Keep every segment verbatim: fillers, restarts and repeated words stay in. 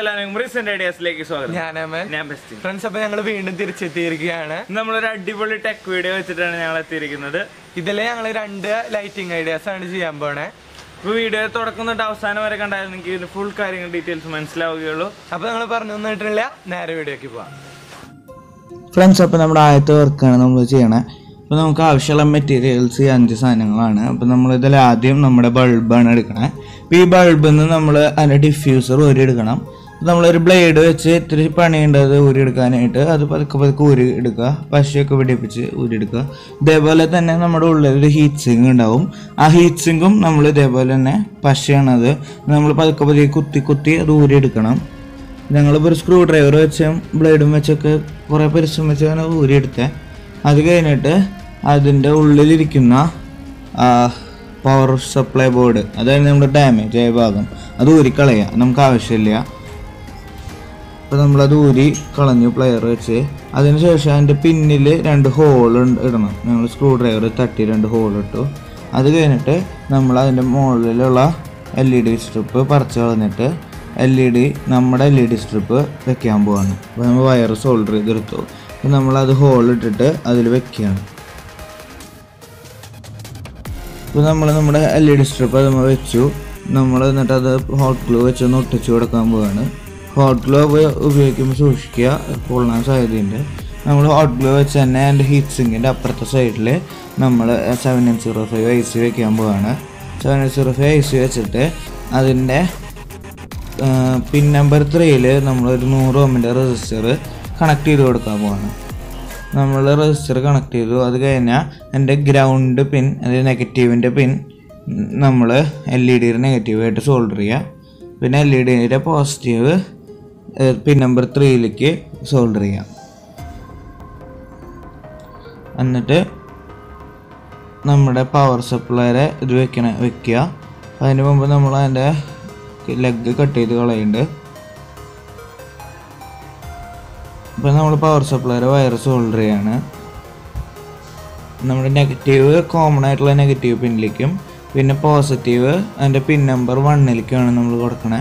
എല്ലാവർക്കും റീസെന്റ് ഐഡിയാസിലേക്ക് സ്വാഗതം. ഫ്രണ്ട്സ്, അപ്പൊ ഞങ്ങൾ വീണ്ടും തിരിച്ചെത്തിയിരിക്കുകയാണ്. നമ്മളൊരു അടിപൊളി ടെക് വീഡിയോ വെച്ചിട്ടാണ് ഞങ്ങൾ എത്തിയിരിക്കുന്നത്. ഇതില് ഞങ്ങൾ രണ്ട് ലൈറ്റിംഗ് ഐഡിയാസ് ആണ് ചെയ്യാൻ പോണേ. ഇപ്പൊ വീഡിയോ തുടക്കം തൊട്ട് അവസാനം വരെ കണ്ടാൽ നിങ്ങൾക്ക് ഇതിന്റെ ഫുൾ കാര്യങ്ങൾ ഡീറ്റെയിൽസ് മനസ്സിലാവുകയുള്ളൂ. അപ്പൊ നമ്മൾ പറഞ്ഞു തന്നിട്ടില്ല, നേരെ വീഡിയോക്ക് പോവാം. ഫ്രണ്ട്സ്, അപ്പോൾ നമ്മുടെ ആദ്യത്തെ വർക്കാണ് നമ്മൾ ചെയ്യണേ. അപ്പോൾ നമുക്ക് ആവശ്യമുള്ള മെറ്റീരിയൽസ് അഞ്ച് സാധനങ്ങളാണ്. അപ്പോൾ നമ്മളിതിൽ ആദ്യം നമ്മുടെ ബൾബാണ് എടുക്കണേ. അപ്പോൾ ഈ ബൾബിൽ നിന്ന് നമ്മൾ അതിൻ്റെ ഡിഫ്യൂസർ ഊരി എടുക്കണം. നമ്മളൊരു ബ്ലേഡ് വെച്ച് ഇത്തിരി പണിയുണ്ടത് ഊരി എടുക്കാനായിട്ട്. അത് പതുക്കെ പതുക്കെ ഊരി എടുക്കുക, പശയൊക്കെ പിടിപ്പിച്ച് ഊരി എടുക്കുക. ഇതേപോലെ തന്നെ നമ്മുടെ ഉള്ളിലൊരു ഹീറ്റ് സിങ്ക് ഉണ്ടാവും. ആ ഹീറ്റ് സിങ്കും നമ്മൾ ഇതേപോലെ തന്നെ പശയാണത് നമ്മൾ പതുക്കെ പതുക്കെ കുത്തി കുത്തി അത് ഊരി എടുക്കണം. ഞങ്ങളിപ്പോൾ ഒരു സ്ക്രൂ ഡ്രൈവർ വെച്ചും ബ്ലേഡും വെച്ചൊക്കെ കുറേ പരിശ്രമിച്ചാണ് ഊരിയെടുത്തത്. അത് കഴിഞ്ഞിട്ട് അതിൻ്റെ ഉള്ളിലിരിക്കുന്ന പവർ സപ്ലൈ ബോർഡ്, അതായത് നമ്മുടെ ഡാമേജ് ആയ ഭാഗം, അത് ഊരിക്കളയുക, നമുക്ക് ആവശ്യമില്ല. അപ്പോൾ നമ്മളത് ഊരി കളഞ്ഞു പ്ലെയർ വെച്ച്. അതിനുശേഷം അതിൻ്റെ പിന്നിൽ രണ്ട് ഹോൾ ഇടണം. ഞങ്ങൾ സ്ക്രൂ ഡ്രൈവർ തട്ടി രണ്ട് ഹോൾ ഇട്ടു. അത് കഴിഞ്ഞിട്ട് നമ്മൾ അതിൻ്റെ മുകളിലുള്ള എൽ ഇ ഡി സ്ട്രിപ്പ് പറിച്ച് കളഞ്ഞിട്ട് എൽ ഇ ഡി നമ്മുടെ എൽ ഇ ഡി സ്ട്രിപ്പ് വെക്കാൻ പോവാണ്. അപ്പോൾ നമ്മൾ വയർ സോൾഡർ ചെയ്തെടുത്തു. അപ്പോൾ നമ്മളത് ഹോൾ ഇട്ടിട്ട് അതിൽ വെക്കുകയാണ്. ഇപ്പോൾ നമ്മൾ നമ്മുടെ എൽ ഇ ഡി സ്ട്രിപ്പ് അത് നമ്മൾ വെച്ചു. നമ്മൾ എന്നിട്ട് അത് ഹോട്ട് ഗ്ലൂ വെച്ച് ഒന്ന് ഒട്ടിച്ച് കൊടുക്കാൻ പോവാണ്. ഹോട്ട് ഗ്ലൂ ഉപയോഗിക്കുമ്പോൾ സൂക്ഷിക്കുക, പൊള്ളാൻ സാധ്യതയുണ്ട്. നമ്മൾ ഹോട്ട് ഗ്ലൂ വെച്ച് തന്നെ അതിൻ്റെ ഹീറ്റ് സിങ്കിൻ്റെ അപ്പുറത്തെ സൈഡിൽ നമ്മൾ seven N zero five I C വെക്കാൻ പോവാണ്. Seven N zero five I C വെച്ചിട്ട് അതിൻ്റെ പിൻ നമ്പർ ത്രീയിൽ നമ്മളൊരു നൂറ് ഓമിൻ്റെ റെസിസ്റ്റർ കണക്ട് ചെയ്ത് കൊടുക്കാൻ പോവാണ്. നമ്മൾ റെസിസ്റ്റർ കണക്ട് ചെയ്തു. അത് കഴിഞ്ഞാൽ എൻ്റെ ഗ്രൗണ്ട് പിൻ, അതായത് നെഗറ്റീവിൻ്റെ പിൻ, നമ്മൾ എൽ ഇ ഡിയുടെ നെഗറ്റീവായിട്ട് സോൾഡർ ചെയ്യുക. പിന്നെ എൽ ഇ ഡിയുടെ പോസിറ്റീവ് പിൻ നമ്പർ ത്രീയിലേക്ക് സോൾഡർ ചെയ്യാം. എന്നിട്ട് നമ്മുടെ പവർ സപ്ലൈയുടെ ഇത് വെക്കണ വെക്കുക. അതിന് മുമ്പ് നമ്മൾ അതിൻ്റെ ലെഗ് കട്ട് ചെയ്ത് കളയുന്നുണ്ട്. ഇപ്പം നമ്മൾ പവർ സപ്ലൈയുടെ വയർ സോൾഡർ ചെയ്യാണ്. നമ്മുടെ നെഗറ്റീവ് കോമൺ ആയിട്ടുള്ള നെഗറ്റീവ് പിന്നിലേക്കും പിന്നെ പോസിറ്റീവ് അതിൻ്റെ പിൻ നമ്പർ വണ്ണിലേക്കാണ് നമ്മൾ കൊടുക്കണേ.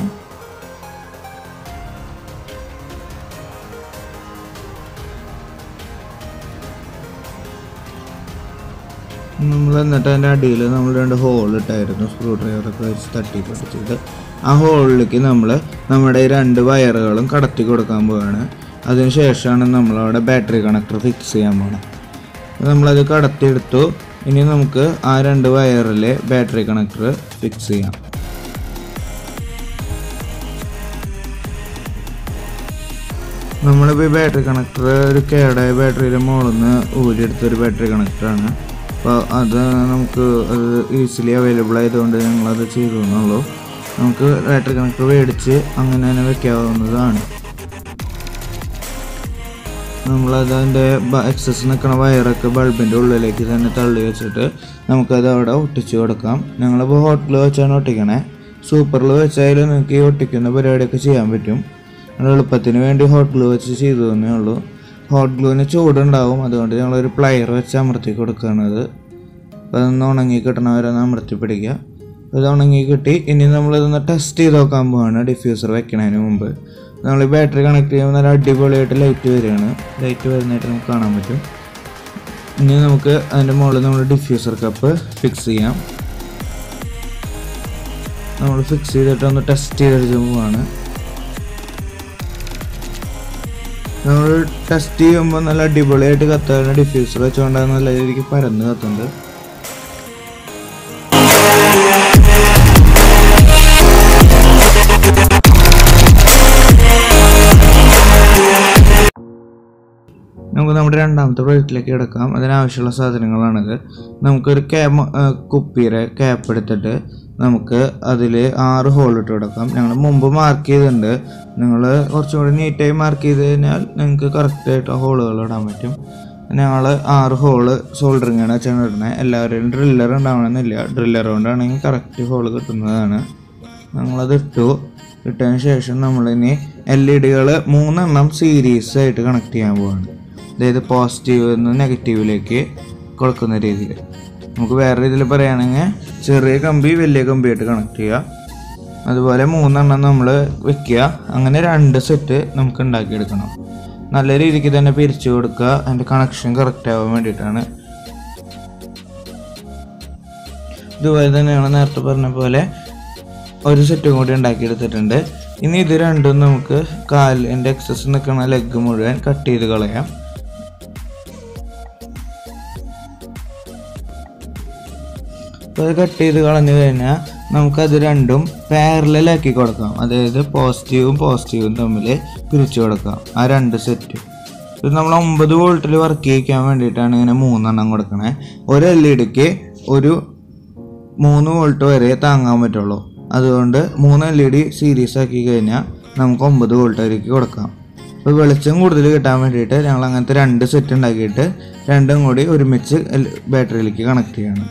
നമ്മൾ എന്നിട്ട് അതിൻ്റെ അടിയിൽ നമ്മൾ രണ്ട് ഹോൾ ഇട്ടായിരുന്നു, സ്ക്രൂ ഡ്രൈവറൊക്കെ വെച്ച് തട്ടി പൊട്ടിച്ചിട്ട് ആ ഹോളിലേക്ക് നമ്മൾ നമ്മുടെ ഈ രണ്ട് വയറുകളും കടത്തി കൊടുക്കാൻ പോവുകയാണ്. അതിന് ശേഷമാണ് നമ്മളവിടെ ബാറ്ററി കണക്ടർ ഫിക്സ് ചെയ്യാൻ പോകുന്നത്. നമ്മളത് കടത്തിയെടുത്തു. ഇനി നമുക്ക് ആ രണ്ട് വയറിൽ ബാറ്ററി കണക്ടർ ഫിക്സ് ചെയ്യാം. നമ്മളിപ്പോൾ ഈ ബാറ്ററി കണക്ടർ ഒരു കേടായ ബാറ്ററിയുടെ മുകളിൽ നിന്ന് ഊരിയെടുത്തൊരു ബാറ്ററി കണക്ടറാണ്. അപ്പോൾ അത് നമുക്ക് അത് ഈസിലി അവൈലബിൾ ആയതുകൊണ്ട് ഞങ്ങളത് ചെയ്തു എന്നുള്ളൂ. നമുക്ക് ബാറ്ററി കണക്ടർ മേടിച്ച് അങ്ങനെ തന്നെ വെക്കാവുന്നതാണ്. നമ്മളത് അതിൻ്റെ എക്സസ് നിൽക്കുന്ന വയറൊക്കെ ബൾബിൻ്റെ ഉള്ളിലേക്ക് തന്നെ തള്ളി വെച്ചിട്ട് നമുക്കത് അവിടെ ഒട്ടിച്ച് കൊടുക്കാം. ഞങ്ങളിപ്പോൾ ഹോട്ട് ഗ്ലൂ വെച്ചാണ് ഒട്ടിക്കണേ. സൂപ്പറിൽ വെച്ചാൽ നിങ്ങൾക്ക് ഈ ഒട്ടിക്കുന്ന പരിപാടിയൊക്കെ ചെയ്യാൻ പറ്റും. നമ്മൾ എളുപ്പത്തിന് വേണ്ടി ഹോട്ട് ഗ്ലൂ വെച്ച് ചെയ്തു തന്നേ ഉള്ളൂ. ഹോട്ട് ഗ്ലൂവിന് ചൂടുണ്ടാവും, അതുകൊണ്ട് ഞങ്ങളൊരു പ്ലയർ വെച്ച് അമർത്തി കൊടുക്കുകയാണത്. അപ്പോൾ അതൊന്ന് ഉണങ്ങി കിട്ടണവരെ ഒന്ന് അമർത്തി പിടിക്കുക. അത് ഉണങ്ങി കിട്ടി. ഇനി നമ്മളിതൊന്ന് ടെസ്റ്റ് ചെയ്ത് നോക്കാൻ പോവാണ് ഡിഫ്യൂസർ വെക്കണതിന് മുമ്പ്. നമ്മൾ ഈ ബാറ്ററി കണക്ട് ചെയ്യുമ്പോൾ നല്ല അടിപൊളിയായിട്ട് ലൈറ്റ് വരികയാണ്. ലൈറ്റ് വരുന്നതായിട്ട് നമുക്ക് കാണാൻ പറ്റും. ഇനി നമുക്ക് അതിൻ്റെ മുകളിൽ നമ്മൾ ഡിഫ്യൂസർ കപ്പ് ഫിക്സ് ചെയ്യാം. നമ്മൾ ഫിക്സ് ചെയ്തിട്ട് ഒന്ന് ടെസ്റ്റ് ചെയ്തെടുത്ത് പോവാണ്. നമ്മൾ ടെസ്റ്റ് ചെയ്യുമ്പോൾ നല്ല അടിപൊളിയായിട്ട് കത്താറുണ്ട്. ഡിഫ്യൂസർ വെച്ചുകൊണ്ടാണ് നല്ല രീതിക്ക് പരന്ന് കത്തുന്നത്. നമുക്ക് നമ്മുടെ രണ്ടാമത്തെ പ്രോജക്റ്റിലേക്ക് കിടക്കാം. അതിനാവശ്യമുള്ള സാധനങ്ങളാണിത്. നമുക്കൊരു ക്യാമ കുപ്പിയുടെ ക്യാപ്പ് എടുത്തിട്ട് നമുക്ക് അതിൽ ആറ് ഹോൾ ഇട്ട് കൊടുക്കാം. ഞങ്ങൾ മുമ്പ് മാർക്ക് ചെയ്തിട്ടുണ്ട്. നിങ്ങൾ കുറച്ചും കൂടി നീറ്റായി മാർക്ക് ചെയ്ത് കഴിഞ്ഞാൽ നിങ്ങൾക്ക് കറക്റ്റായിട്ട് ഹോളുകൾ ഇടാൻ പറ്റും. ഞങ്ങൾ ആറ് ഹോള് സോൾഡറിങ്ങാണ് വെച്ചാണ് ഇടുന്നത്. എല്ലാവരും ഡ്രില്ലർ ഉണ്ടാവണമെന്നില്ല, ഡ്രില്ലർ കൊണ്ടാണെങ്കിൽ കറക്റ്റ് ഹോള് കിട്ടുന്നതാണ്. ഞങ്ങളത് ഇട്ടു. ഇട്ടതിന് ശേഷം നമ്മളിനി എൽ ഇ ഡികൾ മൂന്നെണ്ണം സീരീസ് ആയിട്ട് കണക്ട് ചെയ്യാൻ പോവാണ്. അതായത് പോസിറ്റീവ് നിന്ന് നെഗറ്റീവിലേക്ക് കൊടുക്കുന്ന രീതിയിൽ. നമുക്ക് വേറെ രീതിയിൽ പറയുകയാണെങ്കിൽ ചെറിയ കമ്പി വലിയ കമ്പിയായിട്ട് കണക്ട് ചെയ്യുക. അതുപോലെ മൂന്നെണ്ണം നമ്മൾ വെക്കുക. അങ്ങനെ രണ്ട് സെറ്റ് നമുക്ക് ഉണ്ടാക്കിയെടുക്കണം. നല്ല രീതിക്ക് തന്നെ പിരിച്ചു കൊടുക്കുക, അതിൻ്റെ കണക്ഷൻ കറക്റ്റ് ആവാൻ വേണ്ടിയിട്ടാണ്. ഇതുപോലെ തന്നെയാണ് നേരത്തെ പറഞ്ഞ പോലെ ഒരു സെറ്റും കൂടി ഉണ്ടാക്കിയെടുത്തിട്ടുണ്ട്. ഇനി ഇത് രണ്ടും നമുക്ക് കാലിൻ്റെ എക്സസ് നിൽക്കുന്ന ലെഗ് മുഴുവൻ കട്ട് ചെയ്ത് കളയാം. അപ്പോൾ അത് കട്ട് ചെയ്ത് കളഞ്ഞു കഴിഞ്ഞാൽ നമുക്കത് രണ്ടും പാരലാക്കി കൊടുക്കാം. അതായത് പോസിറ്റീവും പോസിറ്റീവും തമ്മിൽ പിരിച്ചു കൊടുക്കാം, ആ രണ്ട് സെറ്റ്. ഇത് നമ്മൾ ഒമ്പത് വോൾട്ടിൽ വർക്ക് ചെയ്യിക്കാൻ വേണ്ടിയിട്ടാണ് ഇങ്ങനെ മൂന്നെണ്ണം കൊടുക്കണേ. ഒരു എൽ ഇ ഡിക്ക് ഒരു മൂന്ന് വോൾട്ട് വരെ താങ്ങാൻ പറ്റുള്ളൂ. അതുകൊണ്ട് മൂന്ന് എൽ ഇ ഡി സീരീസ് ആക്കി കഴിഞ്ഞാൽ നമുക്ക് ഒമ്പത് വോൾട്ട് വരേക്ക് കൊടുക്കാം. അപ്പോൾ വെളിച്ചം കൂടുതൽ കിട്ടാൻ വേണ്ടിയിട്ട് ഞങ്ങൾ അങ്ങനത്തെ രണ്ട് സെറ്റ് ഉണ്ടാക്കിയിട്ട് രണ്ടും കൂടി ഒരുമിച്ച് ബാറ്ററിയിലേക്ക് കണക്ട് ചെയ്യണം.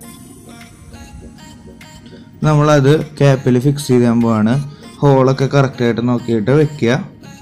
നമ്മളത് ക്യാപ്പിൽ ഫിക്സ് ചെയ്യാൻ പോവാണ്. ഹോളൊക്കെ കറക്റ്റായിട്ട് നോക്കിയിട്ട് വെക്കുക.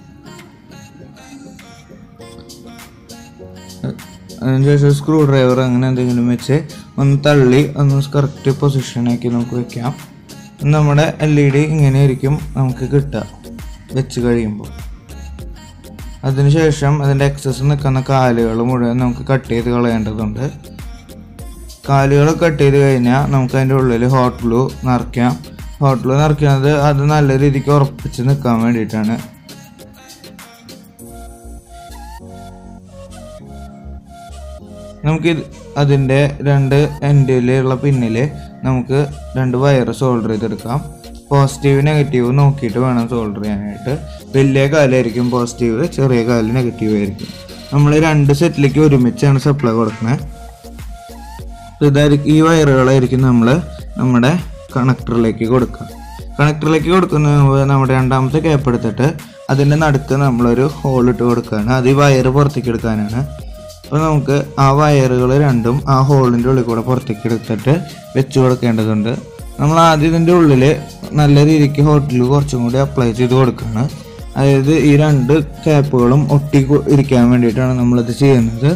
അതിനുശേഷം സ്ക്രൂ ഡ്രൈവർ അങ്ങനെ എന്തെങ്കിലും വെച്ച് ഒന്ന് തള്ളി ഒന്ന് കറക്റ്റ് പൊസിഷനാക്കി നമുക്ക് വെക്കാം. നമ്മുടെ എൽ ഇ ഡി ഇങ്ങനെ ആയിരിക്കും നമുക്ക് കിട്ടുക വെച്ച് കഴിയുമ്പോൾ. അതിനുശേഷം അതിൻ്റെ എക്സസ് നിൽക്കുന്ന കാലുകൾ മുഴുവൻ നമുക്ക് കട്ട് ചെയ്ത് കളയേണ്ടതുണ്ട്. കാലുകൾ കട്ട് ചെയ്ത് കഴിഞ്ഞാൽ നമുക്ക് അതിൻ്റെ ഉള്ളിൽ ഹോട്ട് ഗ്ലൂ നിറയ്ക്കാം. ഹോട്ട് ഗ്ലൂ നിറയ്ക്കുന്നത് അത് നല്ല രീതിക്ക് ഉറപ്പിച്ച് നിൽക്കാൻ വേണ്ടിയിട്ടാണ്. നമുക്ക് അതിൻ്റെ രണ്ട് എൻഡിലുള്ള പിന്നിൽ നമുക്ക് രണ്ട് വയർ സോൾഡർ ചെയ്തെടുക്കാം. പോസിറ്റീവ് നെഗറ്റീവ് നോക്കിയിട്ട് വേണം സോൾഡർ ചെയ്യാനായിട്ട്. വലിയ കാലായിരിക്കും പോസിറ്റീവ്, ചെറിയ കാല് നെഗറ്റീവ് ആയിരിക്കും. നമ്മൾ രണ്ട് സെറ്റിലേക്ക് ഒരുമിച്ചാണ് സപ്ലൈ കൊടുക്കുന്നത്. ഇതായിരിക്കും ഈ വയറുകളായിരിക്കും നമ്മൾ നമ്മുടെ കണക്ടറിലേക്ക് കൊടുക്കുക. കണക്ടറിലേക്ക് കൊടുക്കുന്ന നമ്മുടെ രണ്ടാമത്തെ ക്യാപ്പ് എടുത്തിട്ട് അതിൻ്റെ നടുക്ക് നമ്മളൊരു ഹോൾ ഇട്ട് കൊടുക്കുകയാണ്. അത് ഈ വയറ് പുറത്തേക്ക് എടുക്കാനാണ്. അപ്പോൾ നമുക്ക് ആ വയറുകൾ രണ്ടും ആ ഹോളിൻ്റെ ഉള്ളിൽ കൂടെ പുറത്തേക്ക് എടുത്തിട്ട് വെച്ച് കൊടുക്കേണ്ടതുണ്ട്. നമ്മൾ ആദ്യം ഇതിൻ്റെ ഉള്ളിൽ നല്ല രീതിക്ക് ഹോട്ടിൽ കുറച്ചും കൂടി അപ്ലൈ ചെയ്ത് കൊടുക്കുകയാണ്. അതായത് ഈ രണ്ട് ക്യാപ്പുകളും ഒട്ടി ഇരിക്കാൻ വേണ്ടിയിട്ടാണ് നമ്മളിത് ചെയ്യുന്നത്.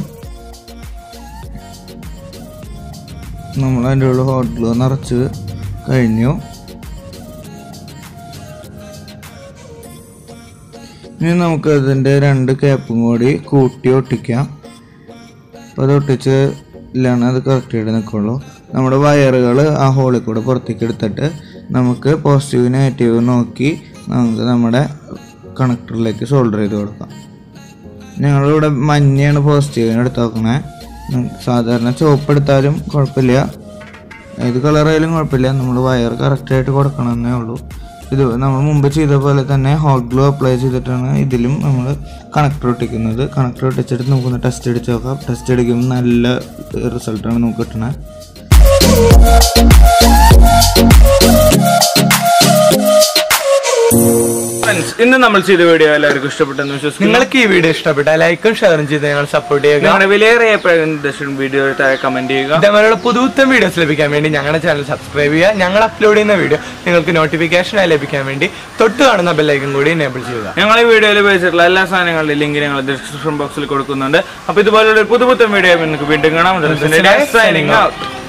നമ്മൾ അതിൻ്റെ ഉള്ളിൽ ഹോട്ടിൽ നിറച്ച് കഴിഞ്ഞു. ഇനി നമുക്ക് അതിൻ്റെ രണ്ട് ക്യാപ്പും കൂടി കൂട്ടി ഒട്ടിക്കാം. അപ്പോൾ അത് ഒട്ടിച്ച് ഇല്ലാണ് അത് കറക്റ്റായിട്ട് നിൽക്കുള്ളൂ. നമ്മുടെ വയറുകൾ ആ ഹോളിൽ കൂടെ പുറത്തേക്ക് എടുത്തിട്ട് നമുക്ക് പോസിറ്റീവ് നെഗറ്റീവ് നോക്കി നമുക്ക് നമ്മുടെ കണക്ടറിലേക്ക് സോൾഡർ ചെയ്ത് കൊടുക്കാം. ഞങ്ങളിവിടെ മഞ്ഞയാണ് പോസിറ്റീവിന് എടുത്ത് നോക്കണേ. സാധാരണ ചുവപ്പ് എടുത്താലും കുഴപ്പമില്ല, ഏത് കളറായാലും കുഴപ്പമില്ല. നമ്മൾ വയർ കറക്റ്റായിട്ട് കൊടുക്കണമെന്നേ ഉള്ളൂ. ഇത് നമ്മൾ മുമ്പ് ചെയ്ത പോലെ തന്നെ ഹോട്ട് ഗ്ലൂ അപ്ലൈ ചെയ്തിട്ടാണ് ഇതിലും നമ്മൾ കണക്ടർ ഒട്ടിക്കുന്നത്. കണക്ടർ ഒട്ടിച്ചിട്ട് നമുക്കൊന്ന് ടെസ്റ്റ് അടിച്ച് നോക്കാം. ടെസ്റ്റ് അടിക്കുമ്പോൾ നല്ല റിസൾട്ടാണ് നമുക്ക് കിട്ടുന്നത്. ഇന്ന് നമ്മൾ ചെയ്ത വീഡിയോ എല്ലാവർക്കും ഇഷ്ടപ്പെട്ടെന്ന് വിശ്വസിക്കുന്നു. നിങ്ങൾക്ക് ഈ വീഡിയോ ഇഷ്ടപ്പെട്ടാൽ ലൈക്കും ഷെയറും ചെയ്ത് ഞങ്ങൾ സപ്പോർട്ട് ചെയ്യുക. ഞങ്ങളുടെ വിലയേറിയ വീഡിയോ താഴെ കമന്റ് ചെയ്യുക. ഇതേപോലെയുള്ള പുതുത്തം വീഡിയോസ് ലഭിക്കാൻ വേണ്ടി ഞങ്ങളുടെ ചാനൽ സബ്സ്ക്രൈബ് ചെയ്യുക. ഞങ്ങൾ അപ്ലോഡ് ചെയ്യുന്ന വീഡിയോ നിങ്ങൾക്ക് നോട്ടിഫിക്കേഷനായി ലഭിക്കാൻ വേണ്ടി തൊട്ട് കാണുന്ന ബെല്ലൈക്കൺ കൂടി എനേബിൾ ചെയ്യുക. ഞങ്ങൾ ഈ വീഡിയോയിൽ ഉപയോഗിച്ചിട്ടുള്ള എല്ലാ സാധനങ്ങളുടെ ലിങ്ക് ഞങ്ങൾ ഡിസ്ക്രിപ്ഷൻ ബോക്സിൽ കൊടുക്കുന്നുണ്ട്. അപ്പോൾ ഇതുപോലുള്ള പുതുപുത്തൻ വീഡിയോ നിങ്ങൾക്ക് വീണ്ടും കാണാം.